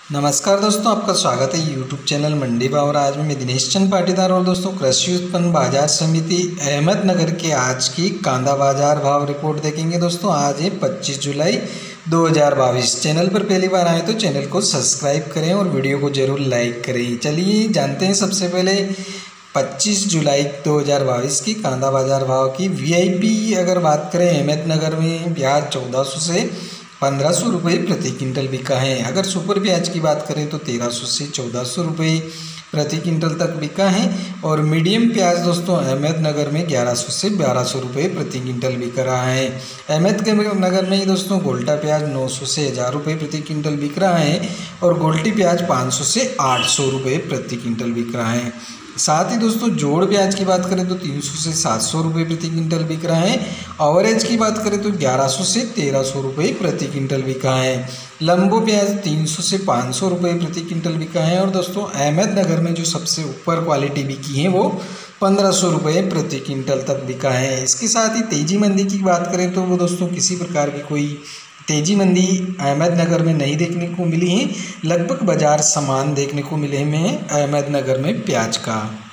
नमस्कार दोस्तों, आपका स्वागत है यूट्यूब चैनल मंडी भाव। और आज मैं दिनेश चंद पाटीदार और दोस्तों कृषि उत्पन्न बाजार समिति अहमदनगर के आज की कांदा बाजार भाव रिपोर्ट देखेंगे। दोस्तों आज है 25 जुलाई 2022। चैनल पर पहली बार आए तो चैनल को सब्सक्राइब करें और वीडियो को जरूर लाइक करें। चलिए जानते हैं सबसे पहले 25 जुलाई 2022 की कांदा बाजार भाव की। वीआईपी अगर बात करें अहमदनगर में प्याज 1400 से 1500 रुपये प्रति क्विंटल बिका है। अगर सुपर प्याज की बात करें तो 1300 से 1400 रुपये प्रति क्विंटल तक बिका है। और मीडियम प्याज दोस्तों अहमदनगर में 1100 से 1200 रुपये प्रति क्विंटल बिक रहा है। अहमदनगर में ही दोस्तों गोल्टा प्याज 900 से 1000 रुपये प्रति क्विंटल बिक रहा है। और गोल्टी प्याज 500 से 800 रुपये प्रति क्विंटल बिक रहा है। साथ ही दोस्तों जोड़ प्याज की बात करें तो 300 से 700 रुपये प्रति क्विंटल बिक रहा है। ओवरेज की बात करें तो 1100 से 1300 रुपये प्रति क्विंटल बिका है। लंबो प्याज 300 से 500 रुपये प्रति क्विंटल बिका है। और दोस्तों अहमदनगर में जो सबसे ऊपर क्वालिटी बिकी है वो 1500 रुपये प्रति क्विंटल तक बिका है। इसके साथ ही तेजी मंदी की बात करें तो वो दोस्तों किसी प्रकार की कोई तेजी मंदी अहमदनगर में नहीं देखने को मिली है। लगभग बाजार समान देखने को मिले हैं अहमदनगर में प्याज का।